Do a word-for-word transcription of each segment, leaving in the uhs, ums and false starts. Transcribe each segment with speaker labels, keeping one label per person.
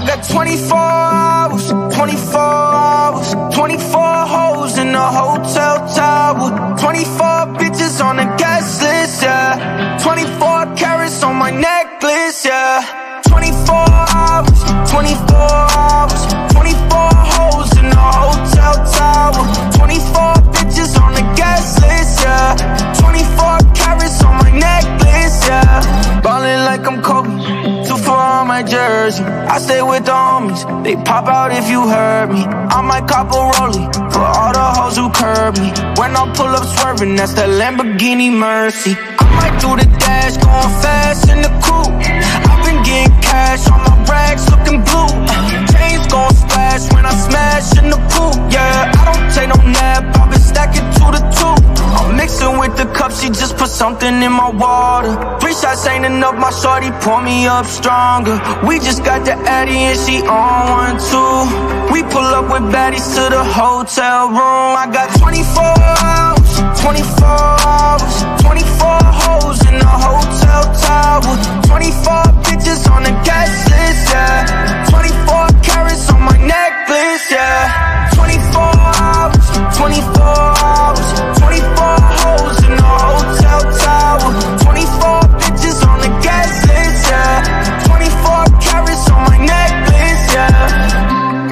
Speaker 1: got twenty-four hours, twenty-four hours, twenty-four hoes in the hotel tower, twenty-four bitches on the guest list, yeah, twenty-four carats on my necklace, yeah, twenty-four hours, twenty-four hours, twenty-four hoes in the hotel tower, twenty-four bitches on the guest list, yeah, twenty-four carats on my necklace, yeah, ballin' like I'm Kobe, two for on my jersey, I stay with the homies, they pop out if you heard me, I might cop a Rollie, for all the hoes who curb me, when I pull up swerving, that's the Lamborghini Merci, I might do the dash, going fast in the coupe, I've been getting cash on my racks, looking blue, chains gon' splash when I smash in the pool, yeah, I don't take no nap, I've been stacking two to two, I'm mixing with the cup, she just put something in my water, three shots ain't enough, my shorty pour me up stronger, we just got the Addy and she on one too, we pull up with baddies to the hotel room, I got twenty-four hours, twenty-four hours, twenty-four hoes in the hotel tower, twenty-four bitches on the guest list, yeah, twenty-four carats on my necklace, yeah, twenty-four hours, twenty-four hours, twenty-four hoes in the hotel tower, twenty-four bitches on the guest list, yeah, twenty-four carats on my necklace, yeah.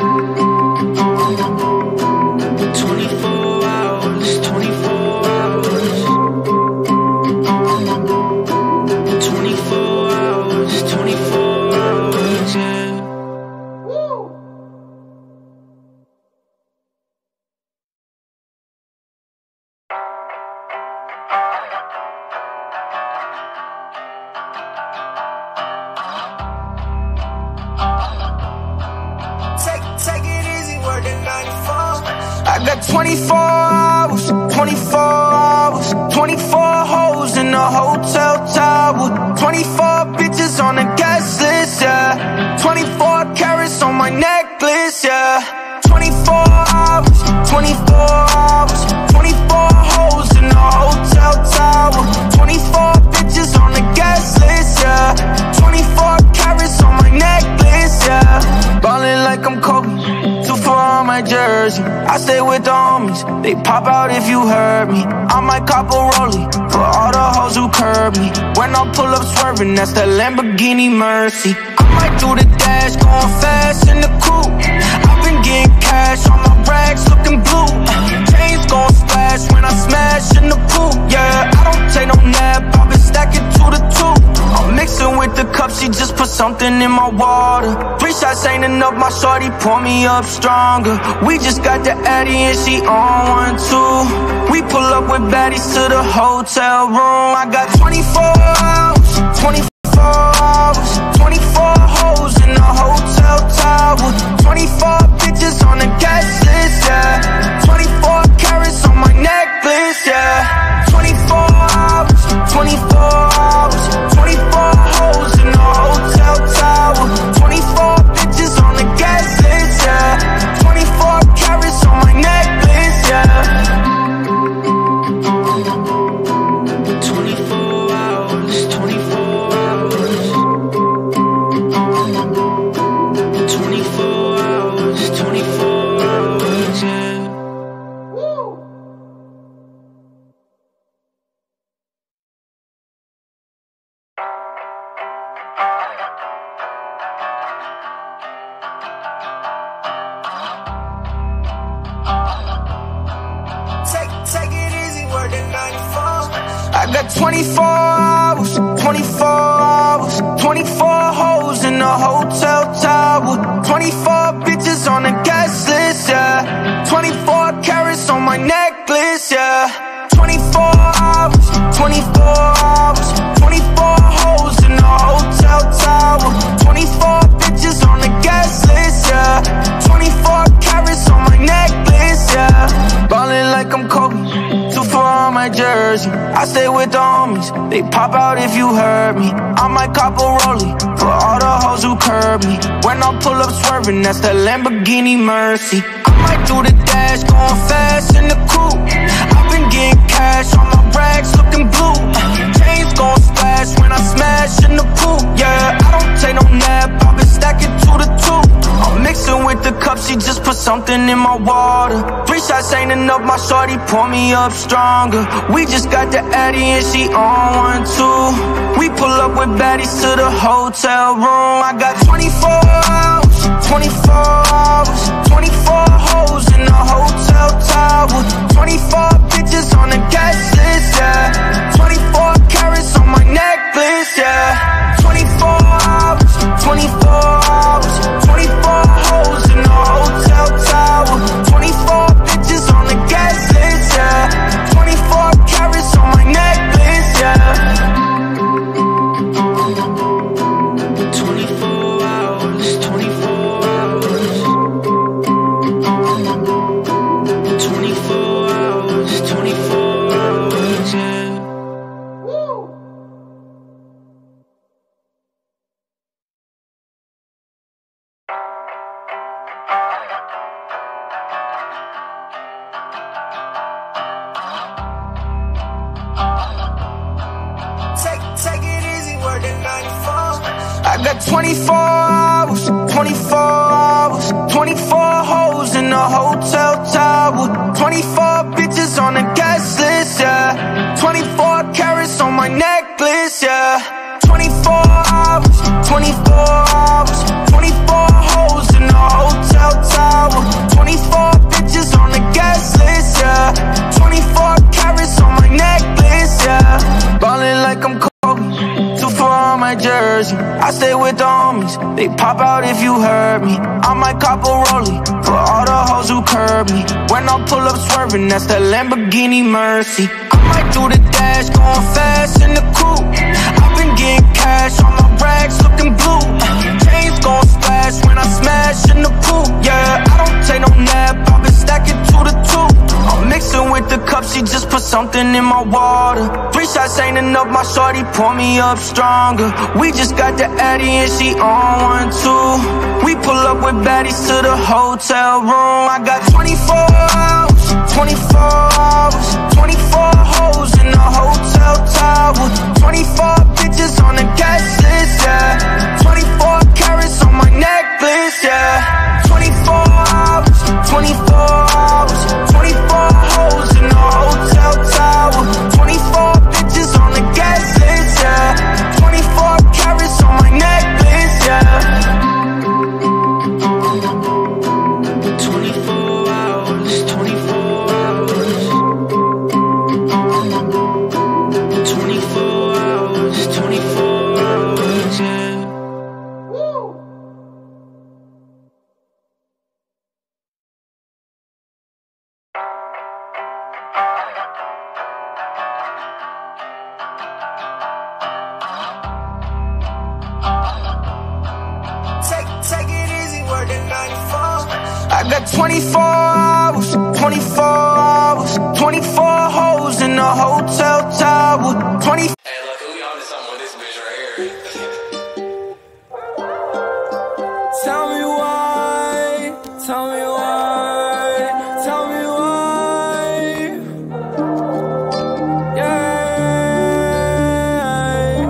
Speaker 1: twenty-four hours, twenty-four hours, twenty-four hours, twenty-four hours, yeah. Woo! Take, take it easy, working ninety-four. I got twenty-four hours, twenty-four hours, twenty-four hoes in the hotel tower, twenty-four bitches on the guest list, yeah, twenty-four carats on my necklace, yeah, twenty-four hours, twenty-four hours, twenty-four hoes in the hotel tower, twenty-four bitches on the guest list, yeah, twenty-four carats on my necklace, yeah, ballin' like I'm Kobe, two for on my jersey, I stay with the homies, they pop out if you heard me, I might cop a Rollie, for all the hoes who curb me, when I pull up swerving, that's the Lamborghini Merci, I might do the dash, going fast in the coupe, I've been getting cash on my racks, looking blue, chains gon' splash when I smash in the pool, yeah, I don't take no nap, I've been stacking two to two, I'm mixing with the cup, she just put something in my water, three shots ain't enough, my shorty pour me up stronger, we just got the Addy and she on one too, we pull up with baddies to the hotel room, I got twenty-four hours, twenty-four hours, twenty-four hoes in the hotel tower, twenty-four bitches on the guest list, yeah, twenty-four carats on my necklace, yeah, twenty-four hours, twenty-four hours, twenty-four hoes in the hotel tower, twenty-four bitches on the guest list, yeah, twenty-four carats on my necklace, yeah. twenty-four hours, twenty-four hours, twenty-four hours, twenty-four hours, yeah. Woo! Take, take it easy, working ninety-four. I got twenty-four hours, twenty-four hours, twenty-four hoes in the hotel tower, twenty-four bitches on the guest list, yeah, twenty-four carats on my necklace, yeah, twenty-four hours, twenty-four hours, twenty-four hoes in the hotel tower, twenty-four bitches on the guest list, yeah, twenty-four carats on my necklace, yeah, ballin' like I'm Kobe, two for on my jersey, I stay with the homies, they pop out if you heard me, I might cop a Rollie, for all the hoes who curb me, when I pull up swerving, that's the Lamborghini Merci, I might do the dash, going fast in the coupe, I've been getting cash on my racks, looking blue, chains gon' splash when I smash in the pool, yeah, I don't take no nap, I've been stacking stack it two to two. I'm mixing with the cup, she just put something in my water. Three shots ain't enough, my shorty pour me up stronger. We just got the Addy and she on one too. We pull up with baddies to the hotel room. I got twenty-four hours, twenty-four hours, twenty-four hoes in the hotel tower, twenty-four bitches on the guest list, yeah. twenty-four carats on my necklace, yeah. twenty-four hours, twenty-four hours, twenty-four hoes in the hotel tower, twenty-four bitches on the guest list, yeah. twenty-four carats on my necklace, yeah. twenty-four hours, twenty-four hours, twenty-four hours, twenty-four hours, yeah. Woo! Take, take it easy, working ninety-four. I got twenty-four hours, twenty-four hours, twenty-four hoes in the hotel tower, twenty-four bitches on the guest list, yeah. twenty-four carats on my necklace, yeah. twenty-four hours, twenty-four hours, twenty-four hoes in the hotel tower, twenty-four bitches on the guest list, yeah. twenty-four carats on my necklace, yeah. Ballin' like I'm Kobe, two four on my jersey. I stay with the homies, they pop out if you heard me. I might cop a Rollie for all the hoes who curb me. When I pull up swerving, that's that Lamborghini Merci. I might do the dash, going fast in the coupe. I've been getting cash on my rags, looking blue. Chains gon' splash when I smash in the coupe. Yeah, I don't take no nap, I've been stacking two to two. I'm mixing with the cup, she just put something in my water. Three shots ain't enough, my shorty pour me up stronger. We just got the Addy and she on one too. We pull up with baddies to the hotel room. I got twenty-four hours, twenty-four hours, twenty-four hoes in the hotel tower, twenty-four bitches on the guest list, yeah. twenty-four carats on my necklace, yeah. twenty-four hours, twenty-four hours, twenty-four hoes in the hotel tower, twenty-four bitches on the guest list, yeah. twenty-four carats on my necklace, yeah. twenty-four hours, twenty-four hours, twenty-four hours, twenty-four hours, yeah. Woo! Take, take it easy, working ninety-four. I got twenty-four hours, twenty-four hours, twenty-four hoes in the hotel tower, twenty. Hey, look, we on to something with this bitch right here. Tell me why, tell me why, tell me why. Yeah.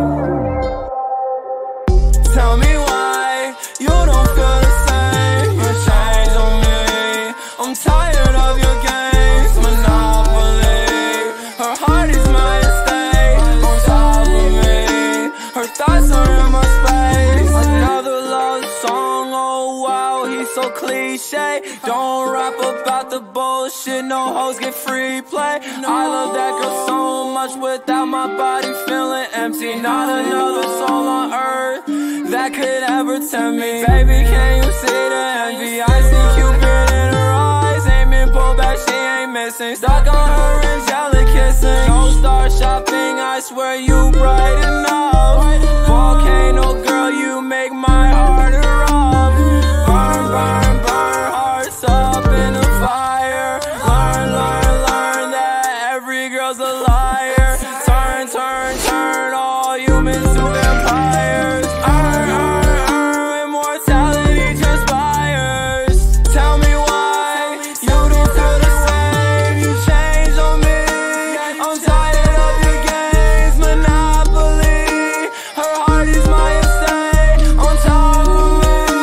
Speaker 1: Tell me why you don't feel the same. You change on me. I'm tired of your games, Monopoly. Her heart is my estate, on top of me. Her thoughts are in my space. Another love song, oh wow, he's so cliche. Don't rap about the bullshit, no hoes get free play. I love that girl so much, without my body feeling empty. Not another soul on earth that could ever tempt me. Baby, can you see the envy? I see Cupid in her eyes, ain't been pulled back, she ain't missing. Stuck on her angelic kissing. Don't start shopping, I swear you bright enough. Volcano girl, you make my heart erupt. Burn, burn, burn, hearts up in the fire. Learn, learn, learn that every girl's a liar. Turn, turn, turn all humans to vampires. Earn, earn, earn, immortality transpires. Tell me why you don't feel the same. You change on me. I'm tired of your games, Monopoly. Her heart is my estate, on top of me.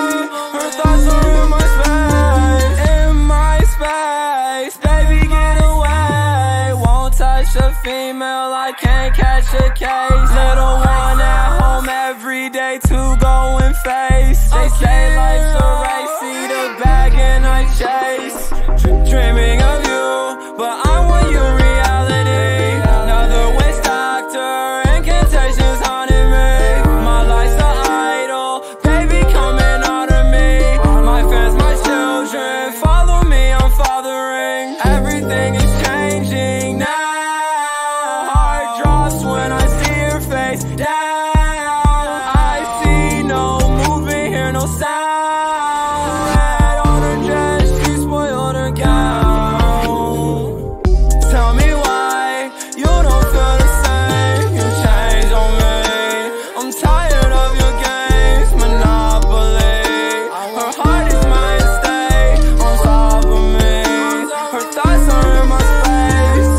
Speaker 2: female, I can't catch a case. Little one at home every day to go and face. They say life's a race, see the bag and I chase. Dreaming of you, but I want you reality. Another waste doctor, incantations haunting me. My life's an idol, baby coming out of me. My fans, my children, follow me, I'm fathering. Everything is changing now. Heart drops when I see your face down. I see no movement, hear no sound. Red on her dress, she spoiled her gown. Tell me why you don't feel the same. You changed on me. I'm tired of your games, Monopoly. Her heart is my estate, on top of me. Her thoughts are in my space.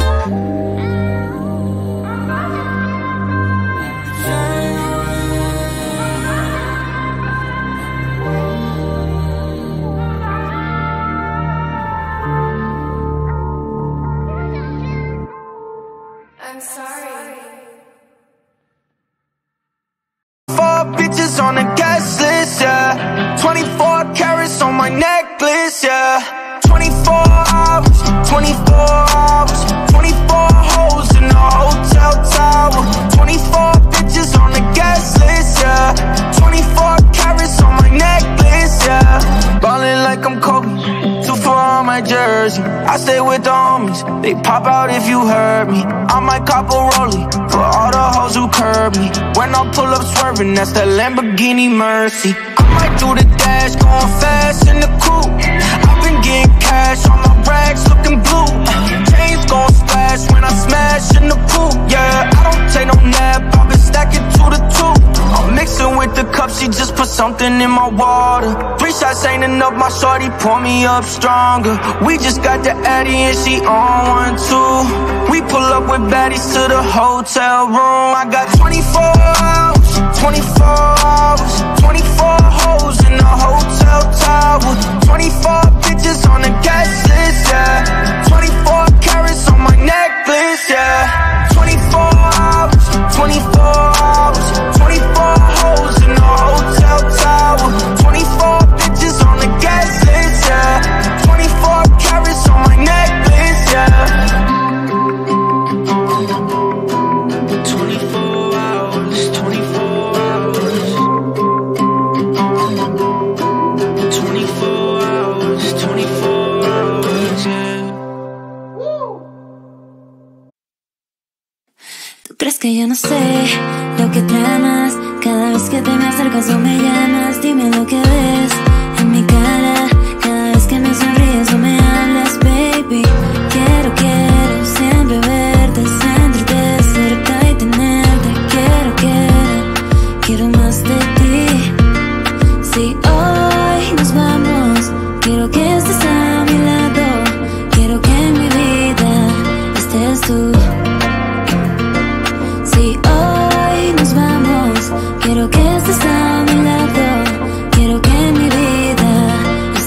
Speaker 1: I'm sorry. Four bitches on the guest list, yeah. twenty-four carats on my necklace, yeah. twenty-four hours, twenty-four hours, twenty-four hoes in the hotel tower. twenty-four bitches on the guest list, yeah. twenty-four carats on my necklace, yeah. Ballin like I'm Kobe, two for on my jersey. I stay with the homies, they pop out if you heard me. I might cop a Rollie for all the hoes who curb me. When I pull up swerving, that's that Lamborghini Merci. I might do the dash, going fast in the coupe. I've been getting cash on my rags, looking blue. Chains gon' splash when I smash in the coupe. Yeah, I don't take no nap, I've been stacking two to two. I'm mixing with the cup, she just put something in my water. Three shots ain't enough, my shorty pour me up stronger. We just got the Addy and she on one too. We pull up with baddies to the hotel room. I got twenty-four hours, twenty-four hours, twenty-four hoes in the hotel tower. twenty-four bitches on the guest list, yeah. twenty-four carats on my necklace, yeah. twenty-four hours, twenty-four hours, twenty-four hoes in the hotel tower. twenty-four bitches on the guest list, yeah. twenty-four carats on my necklace, yeah. twenty-four hours, twenty-four hours, twenty-four hours, twenty-four hours, yeah.
Speaker 3: ¿Tú crees que yo no sé lo que tramas? Cada vez que te me acercas o me llamas, dime lo que ves en mi cara. Cada vez que me sonríes o me hablas, baby. Quiero, quiero siempre verte, sentirte cerca y tenerte. Quiero, quiero, quiero más de ti. Si hoy nos vamos, quiero que estés a mi lado. Quiero que en mi vida estés tú. Si hoy nos vamos, quiero que estés a mi lado. Quiero que en mi vida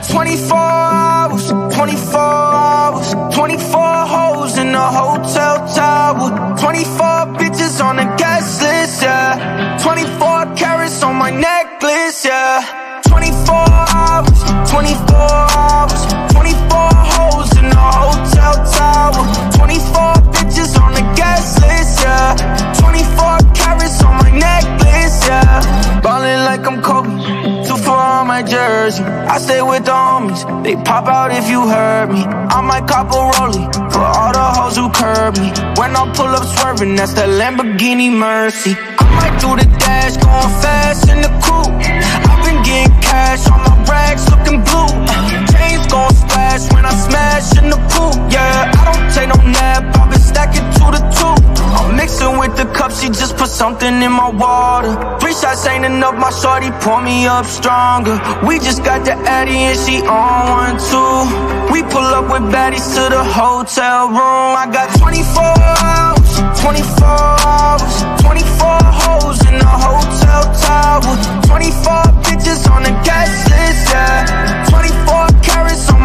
Speaker 1: got twenty-four hours, twenty-four hours, twenty-four hoes in the hotel tower, twenty-four bitches on the guest list, yeah, twenty-four carats on my necklace, yeah, twenty-four hours, twenty-four hours, twenty-four hoes in the hotel tower, twenty-four bitches on the guest list, yeah, twenty-four carats on my necklace, yeah, ballin' like I'm Kobe, two for on my jersey, I stay with the homies, they pop out if you heard me, I might cop a Rollie, for all the hoes who curb me, when I pull up swerving, that's the Lamborghini Merci, I might do the dash, going fast in the coupe, I've been getting cash on my racks, looking blue, chains gon' splash when I smash in the pool, yeah, I don't take no nap, I've been stacking two to two, I'm mixing with the cup, she just put something in my water, three shots ain't enough, my shorty pour me up stronger, we just got the Addy and she on one too, we pull up with baddies to the hotel room, I got twenty-four hours, twenty-four hours, twenty-four hoes in the hotel tower, twenty-four bitches on the guest list, yeah, twenty-four carats on